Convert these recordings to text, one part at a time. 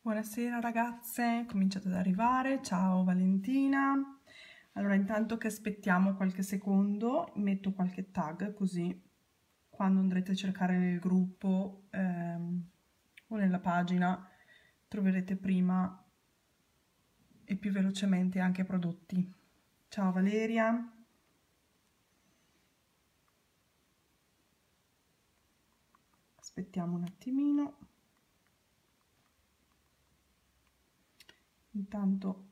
Buonasera ragazze, cominciate ad arrivare. Ciao Valentina. Allora, intanto che aspettiamo qualche secondo, metto qualche tag così quando andrete a cercare nel gruppo o nella pagina troverete prima e più velocemente anche i prodotti. Ciao Valeria. Aspettiamo un attimino. Intanto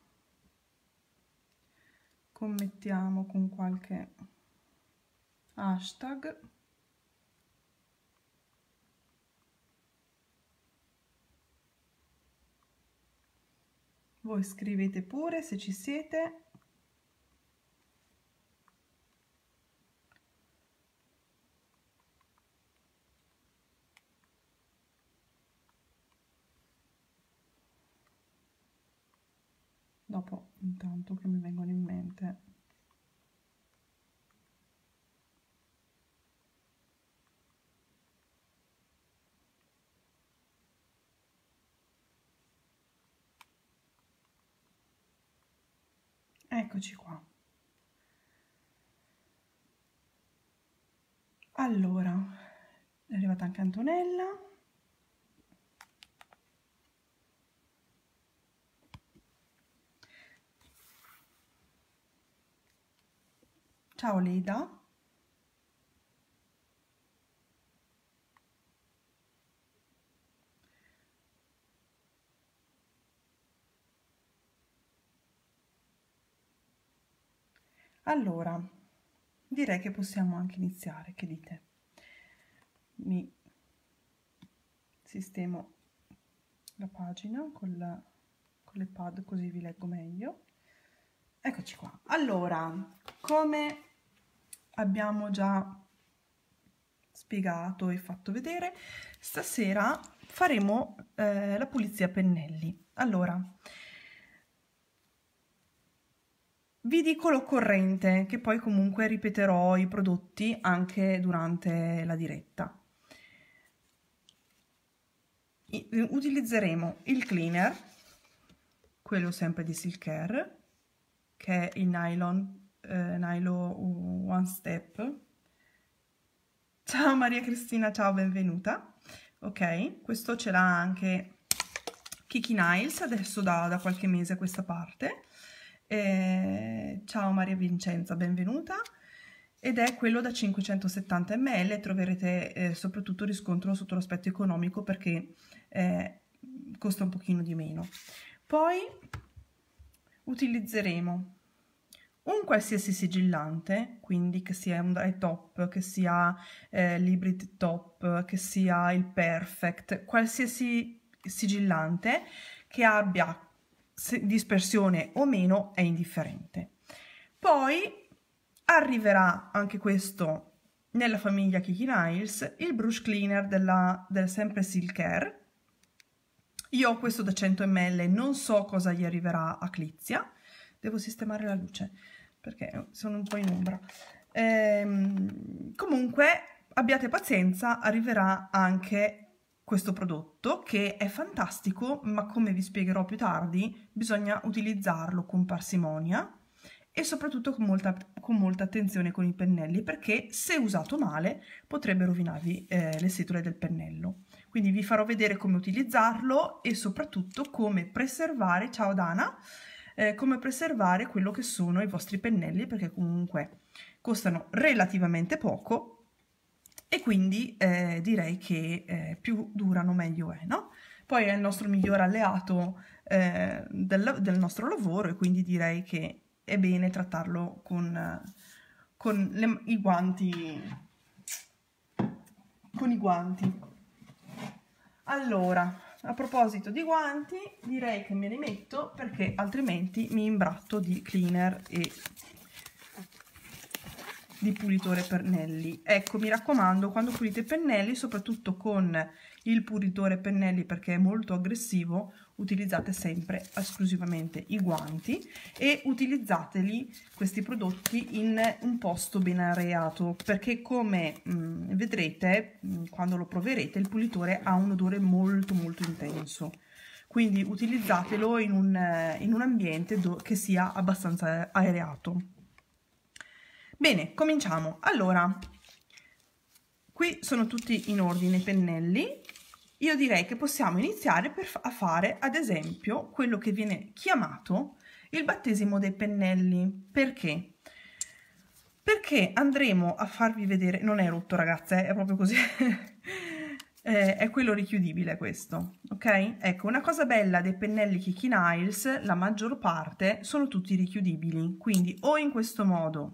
commettiamo con qualche hashtag. Voi scrivete pure se ci siete. Dopo, intanto che mi vengono in mente. Eccoci qua. Allora, è arrivata anche Antonella. Ciao Leda. Allora, direi che possiamo anche iniziare, che dite? Mi sistemo la pagina con l'iPad così vi leggo meglio. Eccoci qua. Allora, come abbiamo già spiegato e fatto vedere, stasera faremo la pulizia pennelli. Allora, vi dico l'occorrente, che poi comunque ripeterò i prodotti anche durante la diretta. Utilizzeremo il cleaner, quello sempre di Silcare, che è il Nylon One Step. Ciao Maria Cristina, ciao, benvenuta. Ok, questo ce l'ha anche Kiki Nails adesso da qualche mese a questa parte. Ciao Maria Vincenza, benvenuta. Ed è quello da 570 ml, troverete soprattutto riscontro sotto l'aspetto economico perché costa un pochino di meno. Poi utilizzeremo un qualsiasi sigillante, quindi che sia un dry top, che sia l'hybrid top, che sia il perfect, qualsiasi sigillante che abbia dispersione o meno è indifferente. Poi arriverà anche questo nella famiglia Kiki Nails, il brush cleaner del sempre Silcare. Io ho questo da 100 ml, non so cosa gli arriverà a Clizia, devo sistemare la luce perché sono un po' in ombra. Comunque abbiate pazienza, arriverà anche questo prodotto che è fantastico, ma come vi spiegherò più tardi bisogna utilizzarlo con parsimonia e soprattutto con molta attenzione con i pennelli, perché se usato male potrebbe rovinarvi le setole del pennello. Quindi vi farò vedere come utilizzarlo e soprattutto come preservare, ciao Dana, come preservare quello che sono i vostri pennelli, perché comunque costano relativamente poco e quindi direi che più durano meglio è, no? Poi è il nostro miglior alleato del nostro lavoro e quindi direi che è bene trattarlo con i guanti. Con i guanti. Allora, a proposito di guanti, direi che me li metto perché altrimenti mi imbratto di cleaner e di pulitore pennelli. Ecco, mi raccomando, quando pulite i pennelli, soprattutto con il pulitore pennelli perché è molto aggressivo, utilizzate sempre esclusivamente i guanti e utilizzateli questi prodotti in un posto ben areato, perché come vedrete quando lo proverete il pulitore ha un odore molto intenso, quindi utilizzatelo in un ambiente che sia abbastanza aerato. Bene, cominciamo. Allora, qui sono tutti in ordine i pennelli. Io direi che possiamo iniziare a fare, ad esempio, quello che viene chiamato il battesimo dei pennelli. Perché? Perché andremo a farvi vedere, non è rotto ragazze, è proprio così, è quello richiudibile questo, ok? Ecco, una cosa bella dei pennelli Kiki Nails, la maggior parte sono tutti richiudibili, quindi o in questo modo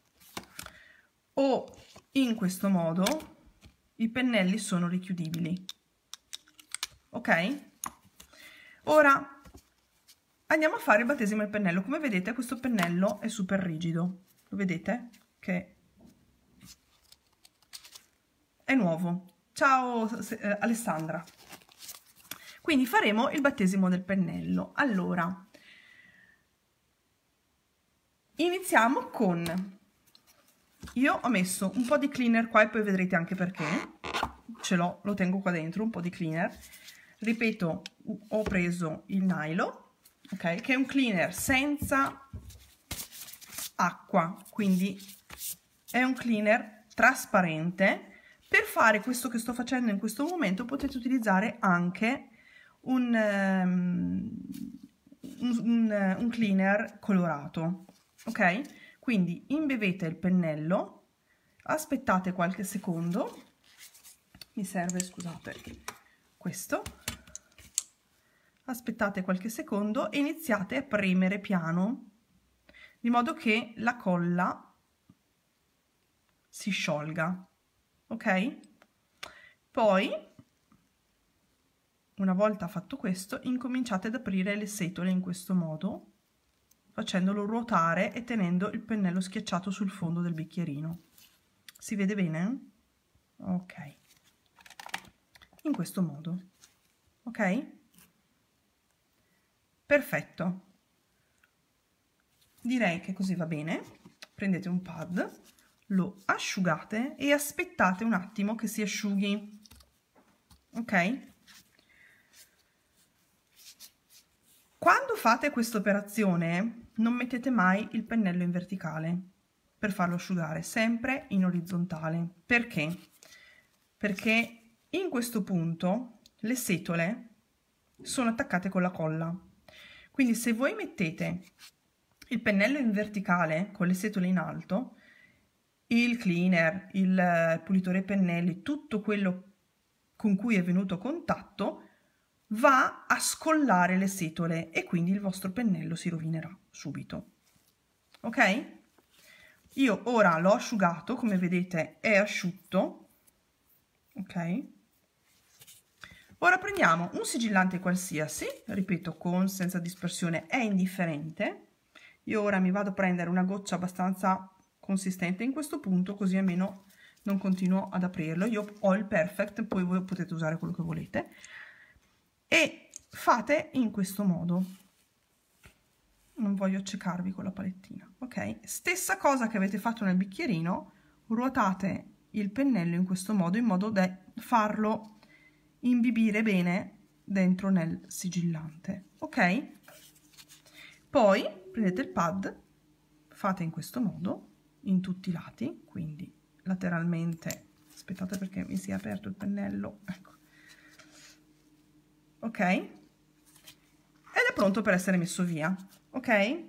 o in questo modo i pennelli sono richiudibili, ok? Ora andiamo a fare il battesimo del pennello. Come vedete questo pennello è super rigido, lo vedete che è nuovo. Ciao Alessandra. Quindi faremo il battesimo del pennello. Allora iniziamo con, io ho messo un po' di cleaner qua e poi vedrete anche perché ce l'ho, lo tengo qua dentro, un po' di cleaner. Ripeto, ho preso il nylon, ok, che è un cleaner senza acqua, quindi è un cleaner trasparente. Per fare questo che sto facendo in questo momento potete utilizzare anche un cleaner colorato, ok? Quindi imbevete il pennello, aspettate qualche secondo, mi serve, scusate, questo, aspettate qualche secondo e iniziate a premere piano, di modo che la colla si sciolga, ok? Poi, una volta fatto questo, incominciate ad aprire le setole in questo modo, facendolo ruotare e tenendo il pennello schiacciato sul fondo del bicchierino. Si vede bene? Ok. In questo modo, ok? Perfetto. Direi che così va bene. Prendete un pad, lo asciugate e aspettate un attimo che si asciughi, ok? Quando fate questa operazione non mettete mai il pennello in verticale per farlo asciugare, sempre in orizzontale. Perché? Perché in questo punto le setole sono attaccate con la colla, quindi se voi mettete il pennello in verticale con le setole in alto, il cleaner, il pulitore pennelli, tutto quello con cui è venuto a contatto va a scollare le setole e quindi il vostro pennello si rovinerà subito, ok? Io ora l'ho asciugato, come vedete è asciutto, ok? Ora prendiamo un sigillante qualsiasi, ripeto, con, senza dispersione, è indifferente. Io ora mi vado a prendere una goccia abbastanza consistente in questo punto, così almeno non continuo ad aprirlo. Io ho il Perfect, poi voi potete usare quello che volete. E fate in questo modo. Non voglio accecarvi con la palettina, ok? Stessa cosa che avete fatto nel bicchierino, ruotate il pennello in questo modo, in modo da farlo imbibire bene dentro nel sigillante, ok? Poi prendete il pad, fate in questo modo in tutti i lati, quindi lateralmente, aspettate perché mi si è aperto il pennello, ecco, ok? Ed è pronto per essere messo via, ok?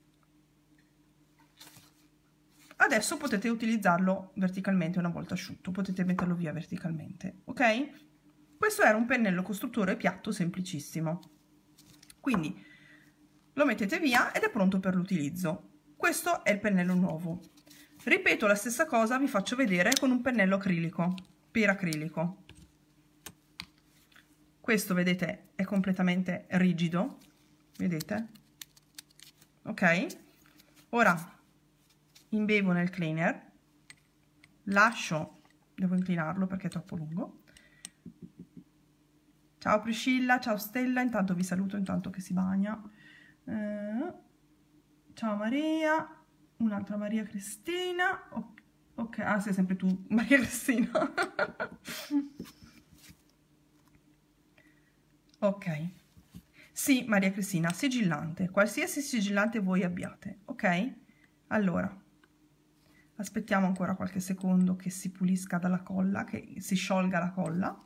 Adesso potete utilizzarlo verticalmente una volta asciutto, potete metterlo via verticalmente, ok? Questo era un pennello costruttore piatto semplicissimo, quindi lo mettete via ed è pronto per l'utilizzo. Questo è il pennello nuovo. Ripeto la stessa cosa, vi faccio vedere con un pennello acrilico, per acrilico. Questo, vedete, è completamente rigido, vedete? Ok? Ora imbevo nel cleaner, lascio, devo inclinarlo perché è troppo lungo. Ciao Priscilla, ciao Stella, intanto vi saluto intanto che si bagna. Ciao Maria, un'altra Maria Cristina. Ok, ah, sei sempre tu, Maria Cristina. Ok. Sì, Maria Cristina, sigillante, qualsiasi sigillante voi abbiate, ok? Allora, aspettiamo ancora qualche secondo che si pulisca dalla colla, che si sciolga la colla.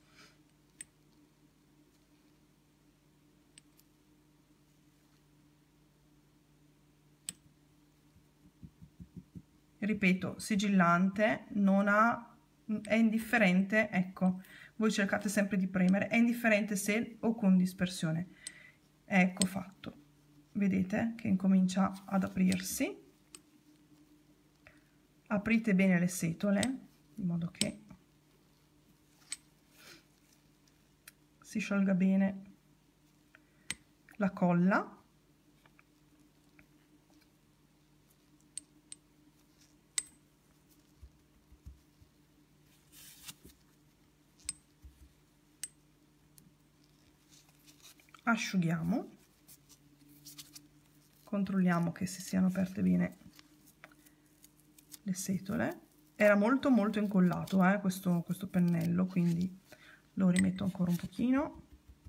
Ripeto, sigillante, non ha, è indifferente, ecco, voi cercate sempre di premere, è indifferente se o con dispersione. Ecco fatto, vedete che incomincia ad aprirsi. Aprite bene le setole, in modo che si sciolga bene la colla. Asciughiamo, controlliamo che si siano aperte bene le setole. Era molto incollato questo pennello, quindi lo rimetto ancora un pochino.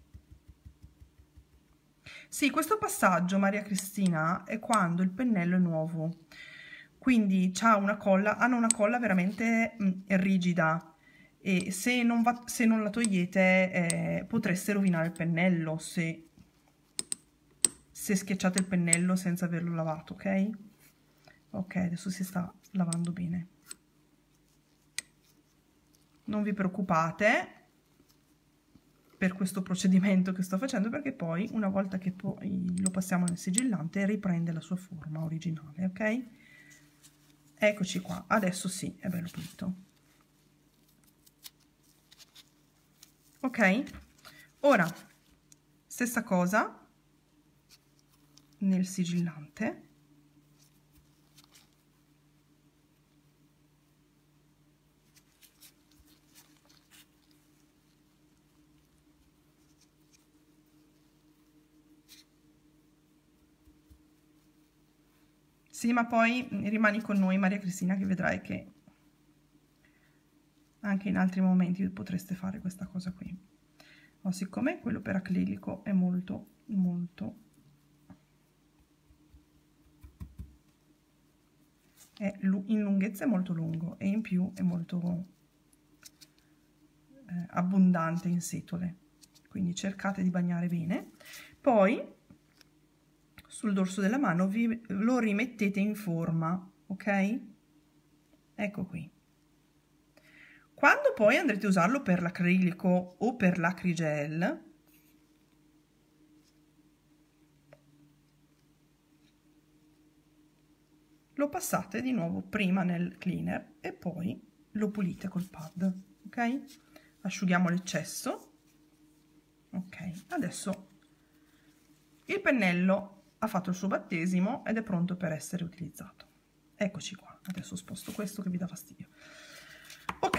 Sì, questo passaggio, Maria Cristina, è quando il pennello è nuovo, quindi hanno una colla veramente rigida, e se non la togliete potreste rovinare il pennello se schiacciate il pennello senza averlo lavato, ok? Ok, adesso si sta lavando bene. Non vi preoccupate per questo procedimento che sto facendo, perché poi una volta che poi lo passiamo nel sigillante riprende la sua forma originale, ok? Eccoci qua, adesso sì, è bello pulito. Ok, ora stessa cosa nel sigillante. Sì, ma poi rimani con noi, Maria Cristina, che vedrai che anche in altri momenti potreste fare questa cosa qui. Ma siccome quello per acrilico è molto in lunghezza è molto lungo e in più è molto abbondante in setole, quindi cercate di bagnare bene. Poi sul dorso della mano lo rimettete in forma, ok? Ecco qui. Quando poi andrete a usarlo per l'acrilico o per l'acrigel, lo passate di nuovo prima nel cleaner e poi lo pulite col pad, ok? Asciughiamo l'eccesso. Ok, adesso il pennello ha fatto il suo battesimo ed è pronto per essere utilizzato. Eccoci qua, adesso sposto questo che vi dà fastidio. Ok,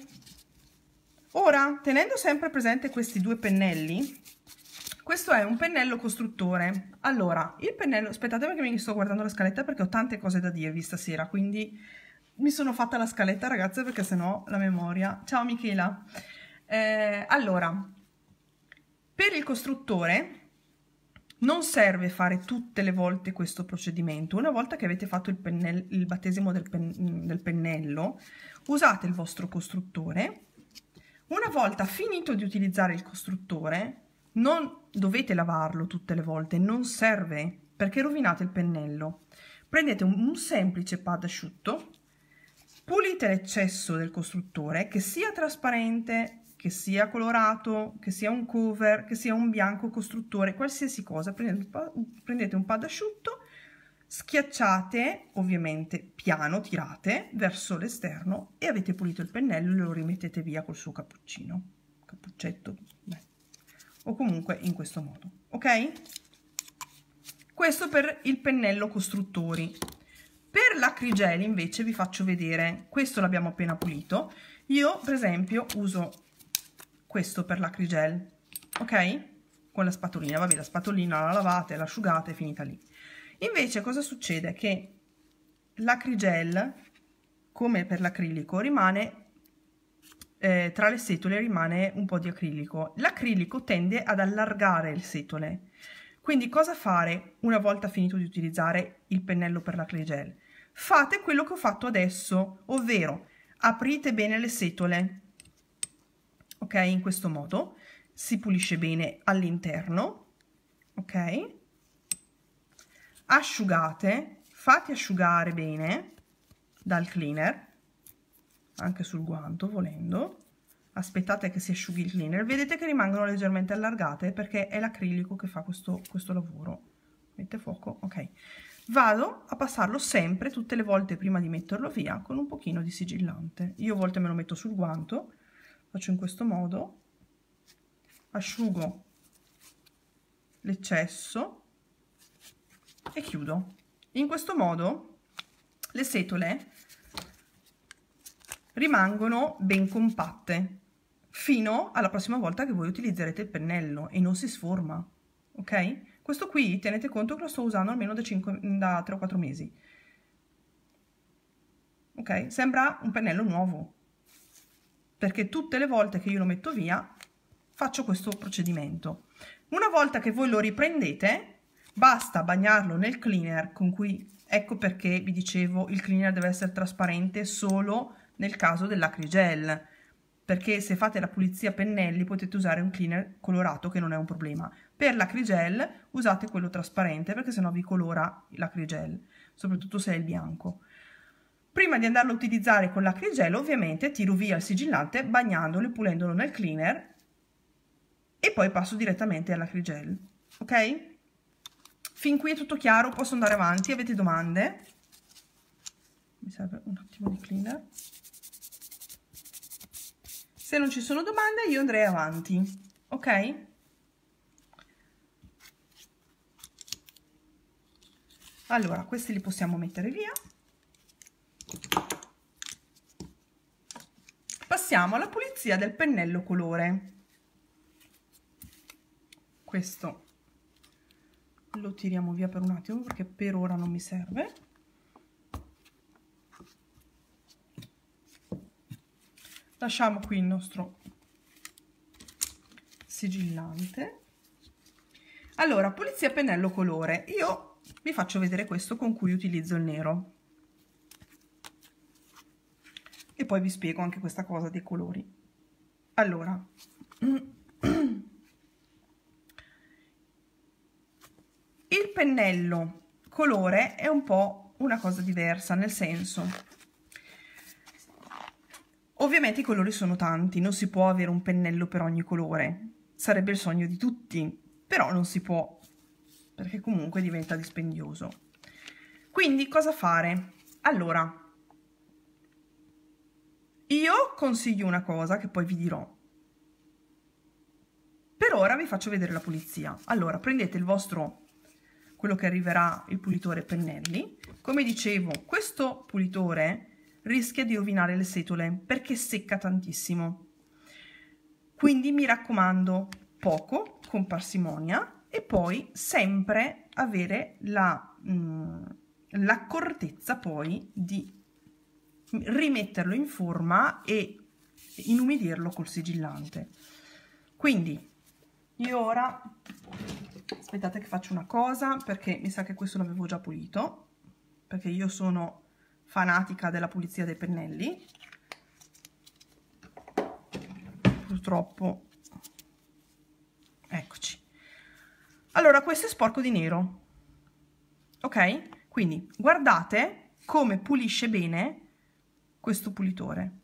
ora tenendo sempre presente questi due pennelli, questo è un pennello costruttore. Allora, il pennello, aspettate perché mi sto guardando la scaletta perché ho tante cose da dirvi stasera, quindi mi sono fatta la scaletta, ragazze, perché sennò la memoria... Ciao Michela! Allora, per il costruttore non serve fare tutte le volte questo procedimento. Una volta che avete fatto il battesimo del pennello, usate il vostro costruttore. Una volta finito di utilizzare il costruttore, non dovete lavarlo tutte le volte, non serve, perché rovinate il pennello. Prendete un semplice pad asciutto, pulite l'eccesso del costruttore, che sia trasparente, che sia colorato, che sia un cover, che sia un bianco costruttore, qualsiasi cosa. Prendete un pad asciutto, schiacciate, ovviamente piano, tirate verso l'esterno e avete pulito il pennello e lo rimettete via col suo cappuccetto, o comunque in questo modo, ok? Questo per il pennello costruttori. Per l'acrigel invece vi faccio vedere, questo l'abbiamo appena pulito. Io per esempio uso questo per l'acrigel, ok? Con la spatolina, vabbè, la spatolina la lavate, l'asciugate, è finita lì. Invece cosa succede? Che l'acrigel, come per l'acrilico, rimane tra le setole rimane un po' di acrilico. L'acrilico tende ad allargare le setole. Quindi cosa fare una volta finito di utilizzare il pennello per l'acrigel? Fate quello che ho fatto adesso, ovvero aprite bene le setole, ok? In questo modo si pulisce bene all'interno, ok? Asciugate, fate asciugare bene dal cleaner, anche sul guanto volendo, aspettate che si asciughi il cleaner, vedete che rimangono leggermente allargate perché è l'acrilico che fa questo lavoro. Mette fuoco, ok. Vado a passarlo sempre, tutte le volte prima di metterlo via, con un pochino di sigillante. Io a volte me lo metto sul guanto, faccio in questo modo, asciugo l'eccesso e chiudo. In questo modo le setole rimangono ben compatte fino alla prossima volta che voi utilizzerete il pennello e non si sforma, ok? Questo qui tenete conto che lo sto usando almeno da 3 o 4 mesi, ok? Sembra un pennello nuovo perché tutte le volte che io lo metto via faccio questo procedimento. Una volta che voi lo riprendete basta bagnarlo nel cleaner con cui, ecco perché vi dicevo il cleaner deve essere trasparente solo nel caso dell'acrigel, perché se fate la pulizia pennelli potete usare un cleaner colorato che non è un problema. Per l'acrigel usate quello trasparente perché sennò vi colora l'acrigel, soprattutto se è il bianco. Prima di andarlo a utilizzare con l'acrigel ovviamente tiro via il sigillante bagnandolo e pulendolo nel cleaner e poi passo direttamente all'acrigel, ok? Fin qui è tutto chiaro, posso andare avanti, avete domande? Mi serve un attimo di cleaner. Se non ci sono domande io andrei avanti, ok? Allora, questi li possiamo mettere via. Passiamo alla pulizia del pennello colore. Questo lo tiriamo via per un attimo perché per ora non mi serve. Lasciamo qui il nostro sigillante. Allora, pulizia pennello colore. Io vi faccio vedere questo con cui utilizzo il nero. E poi vi spiego anche questa cosa dei colori. Allora, il pennello colore è un po' una cosa diversa, nel senso, ovviamente i colori sono tanti, non si può avere un pennello per ogni colore, sarebbe il sogno di tutti, però non si può, perché comunque diventa dispendioso. Quindi cosa fare? Allora, io consiglio una cosa che poi vi dirò. Per ora vi faccio vedere la pulizia. Allora, prendete il vostro, quello che arriverà il pulitore pennelli. Come dicevo, questo pulitore rischia di rovinare le setole perché secca tantissimo. Quindi mi raccomando, poco, con parsimonia, e poi sempre avere l'accortezza poi di rimetterlo in forma e inumidirlo col sigillante. Quindi io ora, aspettate che faccio una cosa perché mi sa che questo l'avevo già pulito, perché io sono fanatica della pulizia dei pennelli, purtroppo. Eccoci. Allora, questo è sporco di nero, ok? Quindi guardate come pulisce bene questo pulitore.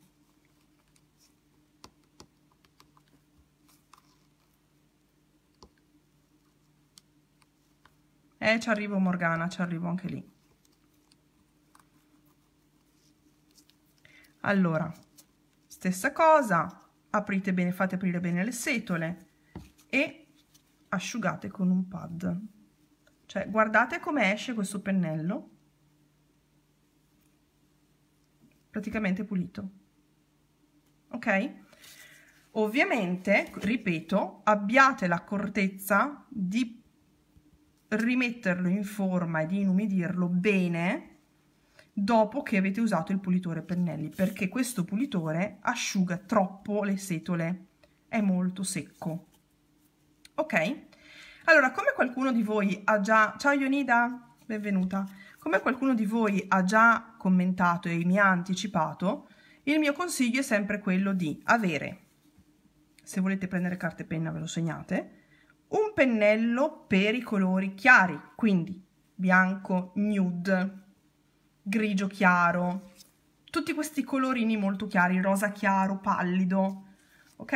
Ci arrivo Morgana, ci arrivo anche lì. Allora, stessa cosa, aprite bene, fate aprire bene le setole e asciugate con un pad. Cioè, guardate come esce questo pennello. Praticamente pulito, ok? Ovviamente, ripeto, abbiate l'accortezza di rimetterlo in forma e di inumidirlo bene dopo che avete usato il pulitore pennelli, perché questo pulitore asciuga troppo le setole, è molto secco. Ok? Allora, come qualcuno di voi ha già... Ciao Ionida, benvenuta. Come qualcuno di voi ha già commentato e mi ha anticipato, il mio consiglio è sempre quello di avere, se volete prendere carta e penna ve lo segnate, un pennello per i colori chiari, quindi bianco, nude, grigio chiaro, tutti questi colorini molto chiari, rosa chiaro, pallido, ok?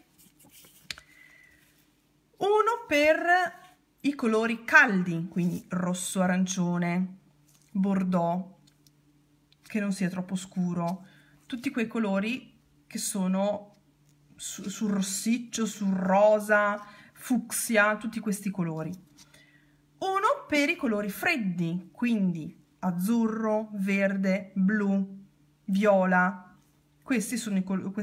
Uno per i colori caldi, quindi rosso, arancione, bordeaux, che non sia troppo scuro, tutti quei colori che sono sul rossiccio, sul rosa, fucsia, tutti questi colori. Uno per i colori freddi, quindi azzurro, verde, blu, viola, questi sono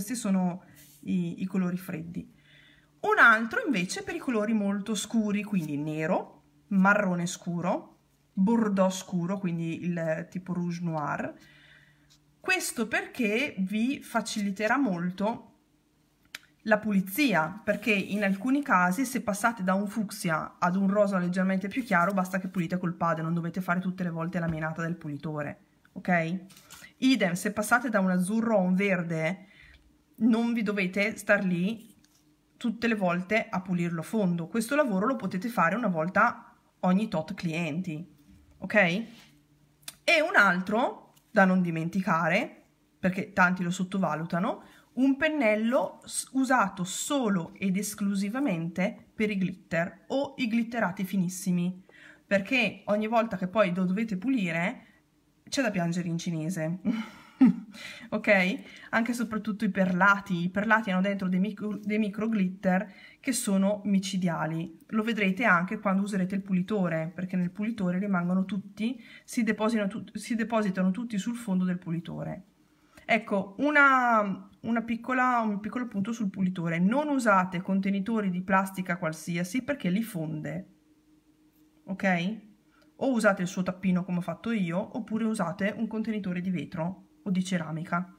i colori freddi. Un altro invece per i colori molto scuri, quindi nero, marrone scuro, bordeaux scuro, quindi il tipo rouge noir. Questo perché vi faciliterà molto la pulizia, perché in alcuni casi se passate da un fucsia ad un rosa leggermente più chiaro basta che pulite col pad, non dovete fare tutte le volte la menata del pulitore, ok? Idem, se passate da un azzurro a un verde non vi dovete star lì tutte le volte a pulirlo a fondo. Questo lavoro lo potete fare una volta ogni tot clienti, ok? E un altro da non dimenticare, perché tanti lo sottovalutano, un pennello usato solo ed esclusivamente per i glitter o i glitterati finissimi, perché ogni volta che poi lo dovete pulire c'è da piangere in cinese. Ok? Anche e soprattutto i perlati hanno dentro dei micro glitter che sono micidiali. Lo vedrete anche quando userete il pulitore, perché nel pulitore rimangono tutti, si depositano tutti sul fondo del pulitore. Ecco, un piccolo punto sul pulitore: non usate contenitori di plastica qualsiasi perché li fonde, ok? O usate il suo tappino come ho fatto io, oppure usate un contenitore di vetro o di ceramica.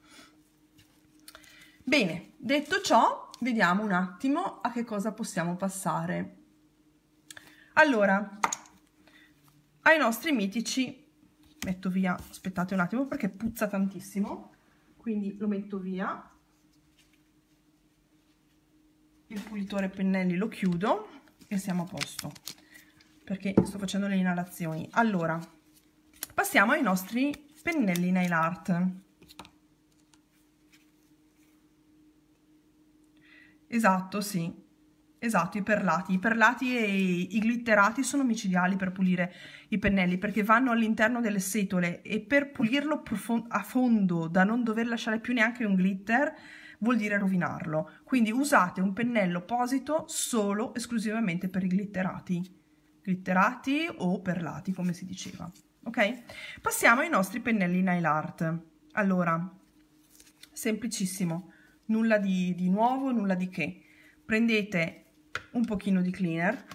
Bene, detto ciò, vediamo un attimo a che cosa possiamo passare. Allora, ai nostri mitici, metto via, aspettate un attimo perché puzza tantissimo, quindi lo metto via, il pulitore pennelli lo chiudo e siamo a posto, perché sto facendo le inalazioni. Allora, passiamo ai nostri pennelli nail art. Esatto, sì. Esatto, i perlati e i glitterati sono micidiali per pulire i pennelli perché vanno all'interno delle setole e per pulirlo a fondo da non dover lasciare più neanche un glitter vuol dire rovinarlo. Quindi usate un pennello apposito solo esclusivamente per i glitterati o perlati come si diceva, ok? Passiamo ai nostri pennelli nail art. Allora, semplicissimo, nulla di nuovo, nulla di che. Prendete un pochino di cleaner,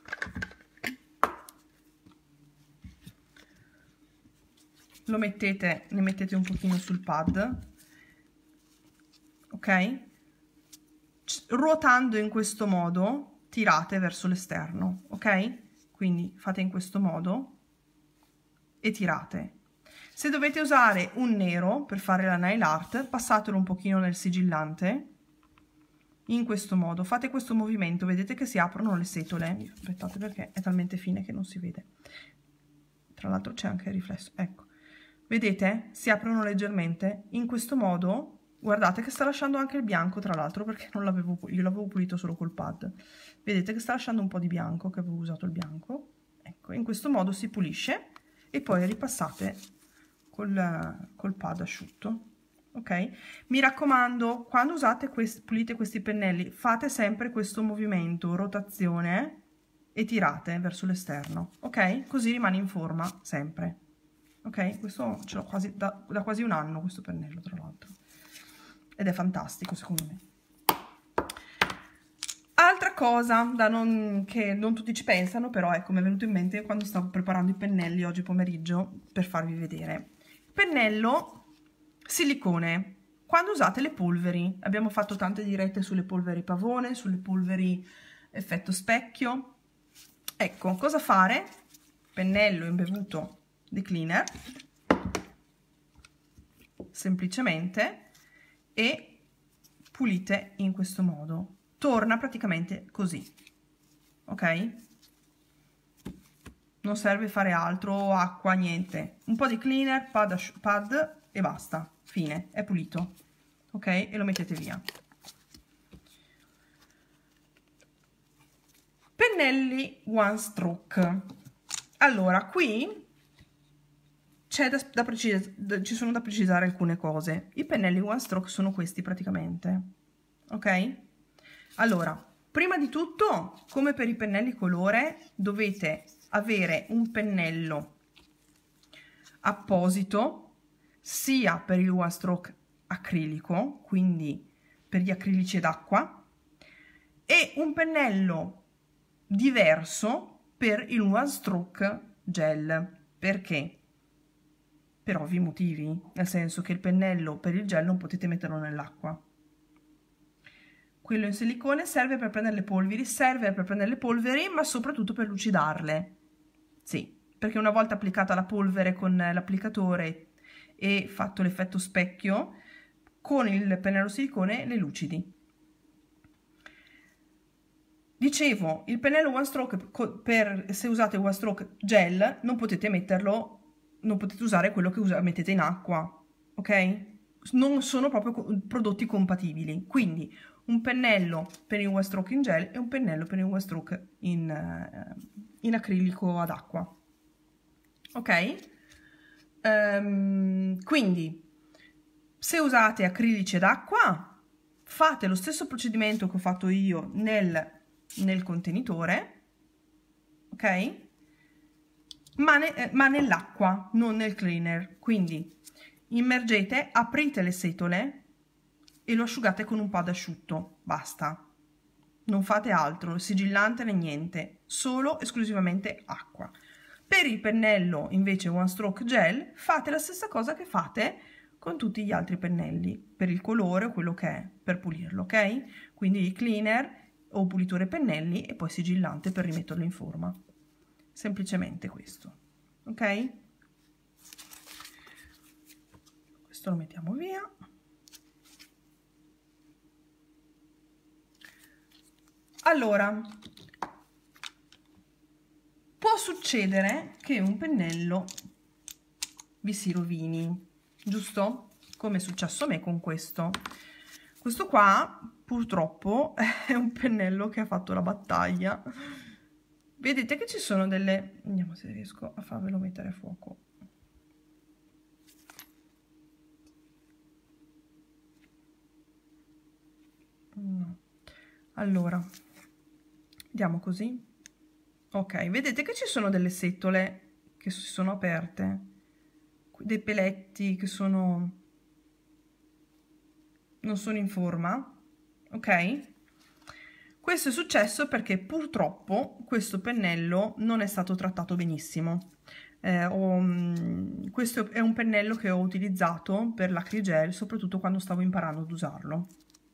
ne mettete un pochino sul pad, ok? Ruotando in questo modo tirate verso l'esterno, ok? Quindi fate in questo modo e tirate. Se dovete usare un nero per fare la nail art, passatelo un pochino nel sigillante, in questo modo, fate questo movimento, vedete che si aprono le setole, aspettate perché è talmente fine che non si vede, tra l'altro c'è anche il riflesso, ecco, vedete? Si aprono leggermente, in questo modo, guardate che sta lasciando anche il bianco tra l'altro perché io l'avevo pulito solo col pad, vedete che sta lasciando un po' di bianco, che avevo usato il bianco, ecco, in questo modo si pulisce e poi ripassate col pad asciutto. Ok, mi raccomando, quando pulite questi pennelli fate sempre questo movimento, rotazione, e tirate verso l'esterno, ok? Così rimane in forma sempre, ok? Questo ce l'ho quasi da quasi un anno questo pennello, tra l'altro, ed è fantastico secondo me. Altra cosa che non tutti ci pensano, però ecco, mi è venuto in mente quando stavo preparando i pennelli oggi pomeriggio per farvi vedere. Pennello silicone. Quando usate le polveri, abbiamo fatto tante dirette sulle polveri pavone, sulle polveri effetto specchio. Ecco, cosa fare? Pennello imbevuto di cleaner, semplicemente, e pulite in questo modo. Torna praticamente così, ok? Non serve fare altro, acqua, niente. Un po' di cleaner, pad e basta. Fine, è pulito, ok? E lo mettete via. Pennelli one stroke. Allora, qui ci sono da precisare alcune cose. I pennelli one stroke sono questi praticamente, ok? Allora, prima di tutto, come per i pennelli colore, dovete avere un pennello apposito sia per il one stroke acrilico, quindi per gli acrilici ed acqua, e un pennello diverso per il one stroke gel. Perché? Per ovvi motivi, nel senso che il pennello per il gel non potete metterlo nell'acqua. Quello in silicone serve per prendere le polveri, ma soprattutto per lucidarle. Sì, perché una volta applicata la polvere con l'applicatore e fatto l'effetto specchio, con il pennello silicone le lucidi. Dicevo, il pennello one stroke, se usate one stroke gel, non potete usare quello che mettete in acqua, ok? Non sono proprio prodotti compatibili. Quindi un pennello per il one stroke in gel e un pennello per il one stroke in acrilico ad acqua, ok? Quindi se usate acrilici ad acqua, fate lo stesso procedimento che ho fatto io nel contenitore, ok? Ma nell'acqua, non nel cleaner. Quindi immergete, aprite le setole e lo asciugate con un pad asciutto, basta. Non fate altro, sigillante né niente, solo esclusivamente acqua. Per il pennello invece one stroke gel fate la stessa cosa che fate con tutti gli altri pennelli, per il colore o quello che è, per pulirlo, ok? Quindi cleaner o pulitore pennelli e poi sigillante per rimetterlo in forma. Semplicemente questo, ok? Questo lo mettiamo via. Allora, può succedere che un pennello vi si rovini, giusto? Come è successo a me con questo. Questo qua, purtroppo, è un pennello che ha fatto la battaglia. Vedete che ci sono delle... Vediamo se riesco a farvelo mettere a fuoco. No. Allora, vediamo così. Ok, vedete che ci sono delle setole che si sono aperte, dei peletti che non sono in forma, ok? Questo è successo perché purtroppo questo pennello non è stato trattato benissimo. Questo è un pennello che ho utilizzato per l'acrigel, soprattutto quando stavo imparando ad usarlo.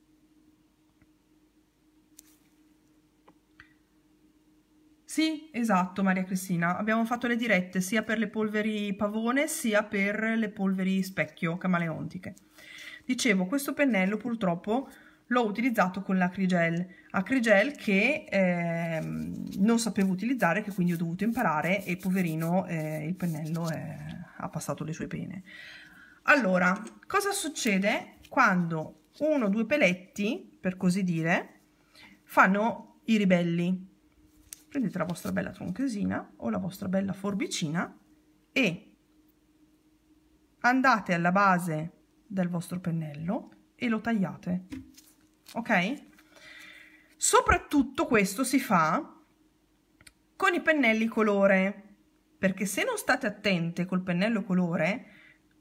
Sì, esatto, Maria Cristina. Abbiamo fatto le dirette sia per le polveri pavone sia per le polveri specchio camaleontiche. Dicevo, questo pennello purtroppo l'ho utilizzato con l'acrigel che non sapevo utilizzare, che quindi ho dovuto imparare, e poverino il pennello ha passato le sue pene. Allora, cosa succede quando uno o due peletti, per così dire, fanno i ribelli? Prendete la vostra bella tronchesina o la vostra bella forbicina e andate alla base del vostro pennello e lo tagliate, ok? Soprattutto questo si fa con i pennelli colore, perché se non state attente col pennello colore,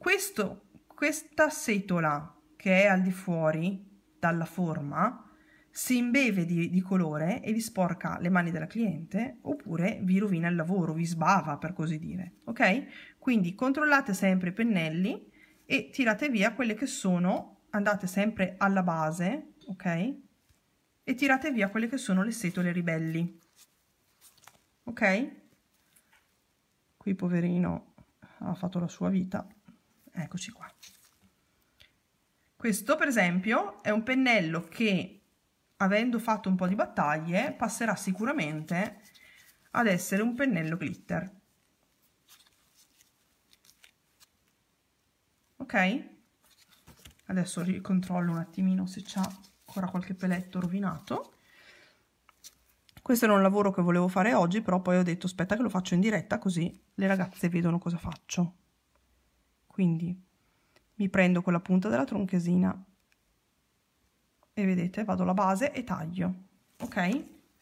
questa setola che è al di fuori dalla forma si imbeve di colore e vi sporca le mani della cliente, oppure vi rovina il lavoro, vi sbava, per così dire, ok? Quindi controllate sempre i pennelli e tirate via quelle che sono, andate sempre alla base, ok? E tirate via quelle che sono le setole ribelli, ok? Qui poverino ha fatto la sua vita, eccoci qua. Questo per esempio è un pennello che, avendo fatto un po' di battaglie, passerà sicuramente ad essere un pennello glitter, ok? Adesso ricontrollo un attimino se c'ha ancora qualche peletto rovinato. Questo era un lavoro che volevo fare oggi, però poi ho detto aspetta che lo faccio in diretta così le ragazze vedono cosa faccio. Quindi mi prendo con la punta della tronchesina e vedete, vado alla base e taglio, ok?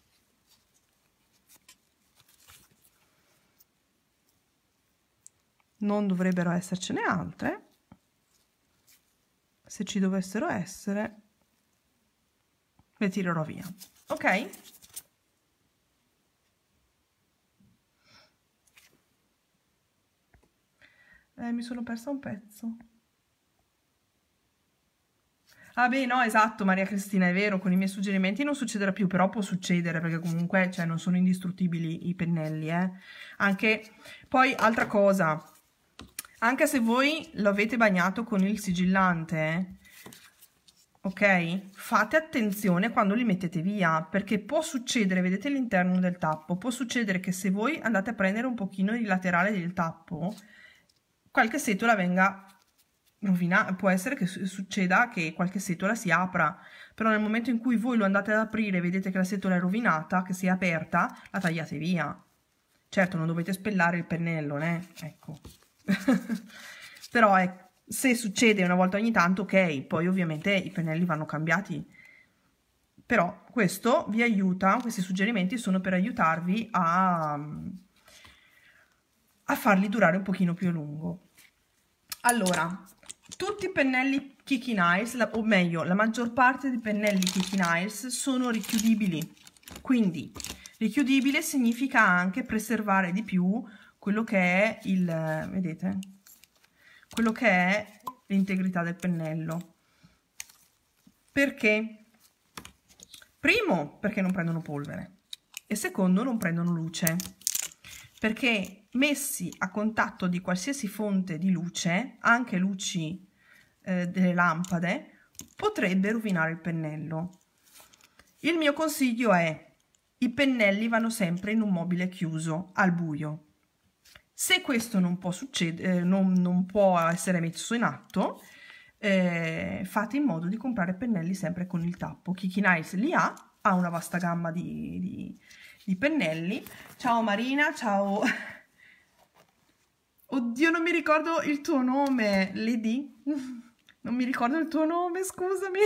Non dovrebbero essercene altre. Se ci dovessero essere, le tirerò via, ok? Mi sono persa un pezzo. Ah beh, no, esatto, Maria Cristina, è vero, con i miei suggerimenti non succederà più, però può succedere, perché comunque, cioè, non sono indistruttibili i pennelli, Anche, poi, altra cosa, anche se voi lo avete bagnato con il sigillante, ok? Fate attenzione quando li mettete via, perché può succedere, vedete l'interno del tappo, può succedere che se voi andate a prendere un pochino il laterale del tappo, qualche setola venga rovinata, può essere che succeda che qualche setola si apra, però nel momento in cui voi lo andate ad aprire e vedete che la setola è rovinata, che si è aperta, la tagliate via. Certo, non dovete spellare il pennello, ecco. Però se succede una volta ogni tanto, ok, poi ovviamente i pennelli vanno cambiati. Però questo vi aiuta, questi suggerimenti sono per aiutarvi a farli durare un pochino più a lungo. Allora, tutti i pennelli Kiki Nails, o meglio, la maggior parte dei pennelli Kiki Nails sono richiudibili. Quindi, richiudibile significa anche preservare di più quello che è il, vedete? Quello che è l'integrità del pennello. Perché? Primo, perché non prendono polvere. E secondo, non prendono luce. Perché messi a contatto di qualsiasi fonte di luce, anche luci delle lampade, potrebbe rovinare il pennello. Il mio consiglio è: i pennelli vanno sempre in un mobile chiuso, al buio. Se questo non può succedere, non può essere messo in atto, fate in modo di comprare pennelli sempre con il tappo. Kiki Nails li ha una vasta gamma di pennelli. Ciao Marina, ciao. Oddio, non mi ricordo il tuo nome, Lady. Non mi ricordo il tuo nome, scusami.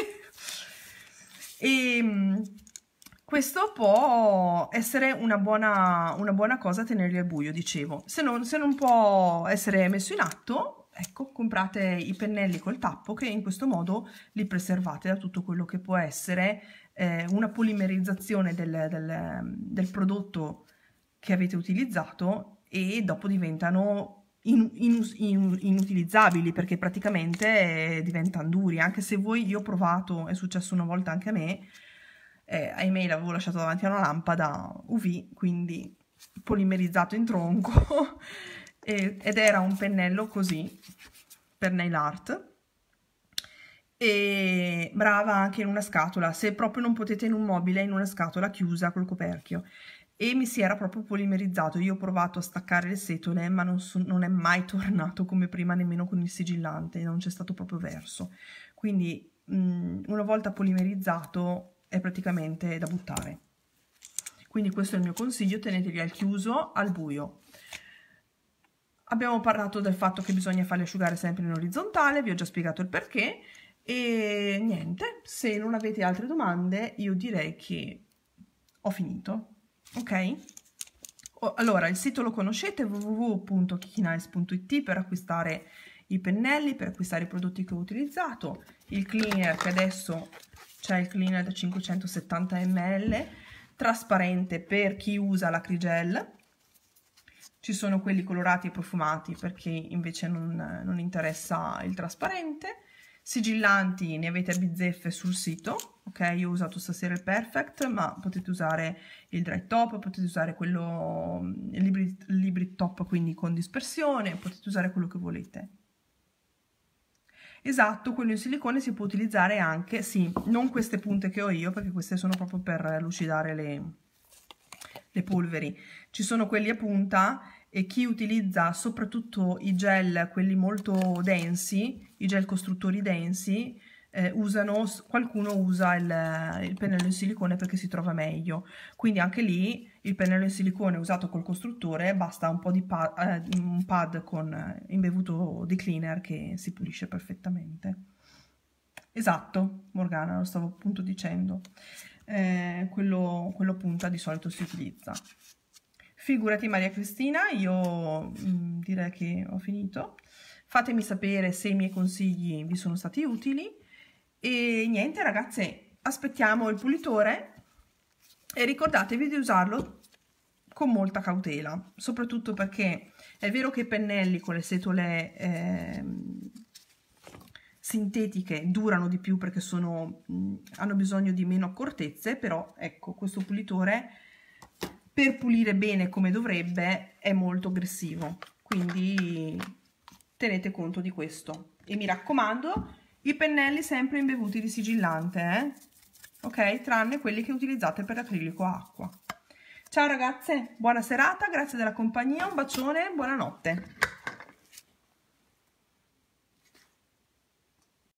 E questo può essere una buona cosa tenerli al buio, dicevo. Se non può essere messo in atto, ecco, comprate i pennelli col tappo, che in questo modo li preservate da tutto quello che può essere una polimerizzazione del prodotto che avete utilizzato, e dopo diventano inutilizzabili, perché praticamente diventano duri. Anche se io ho provato, è successo una volta anche a me, ahimè l'avevo lasciato davanti a una lampada UV, quindi polimerizzato in tronco ed era un pennello così per nail art. E brava anche in una scatola, se proprio non potete in un mobile, in una scatola chiusa col coperchio. E mi si era proprio polimerizzato. Io ho provato a staccare le setole, ma non è mai tornato come prima, nemmeno con il sigillante, non c'è stato proprio verso. Quindi una volta polimerizzato è praticamente da buttare. Quindi questo è il mio consiglio: tenetevi al chiuso, al buio. Abbiamo parlato del fatto che bisogna farli asciugare sempre in orizzontale, vi ho già spiegato il perché. E niente, se non avete altre domande io direi che ho finito, ok? Allora, il sito lo conoscete, www.kikinails.it, per acquistare i pennelli, per acquistare i prodotti che ho utilizzato, il cleaner che adesso c'è il cleaner da 570 ml, trasparente per chi usa l'acrigel. Ci sono quelli colorati e profumati per chi invece non interessa il trasparente. Sigillanti ne avete a bizzeffe sul sito, ok? Io ho usato stasera il Perfect, ma potete usare il Dry Top, potete usare quello, il Libri Top, quindi con dispersione, potete usare quello che volete. Esatto, quello in silicone si può utilizzare anche, sì, non queste punte che ho io, perché queste sono proprio per lucidare le polveri. Ci sono quelli a punta e chi utilizza soprattutto i gel, quelli molto densi, i gel costruttori densi, qualcuno usa il pennello in silicone perché si trova meglio. Quindi anche lì il pennello in silicone usato col costruttore, basta un po' di un pad con imbevuto di cleaner che si pulisce perfettamente. Esatto, Morgana, lo stavo appunto dicendo. Quello punta di solito si utilizza. Figurati Maria Cristina, io direi che ho finito. Fatemi sapere se i miei consigli vi sono stati utili e niente ragazze, aspettiamo il pulitore e ricordatevi di usarlo con molta cautela, soprattutto perché è vero che i pennelli con le setole sintetiche durano di più perché hanno bisogno di meno accortezze, però ecco, questo pulitore per pulire bene come dovrebbe è molto aggressivo, quindi tenete conto di questo. E mi raccomando, i pennelli sempre imbevuti di sigillante, ok? Tranne quelli che utilizzate per acrilico a acqua. Ciao ragazze, buona serata, grazie della compagnia, un bacione, buonanotte.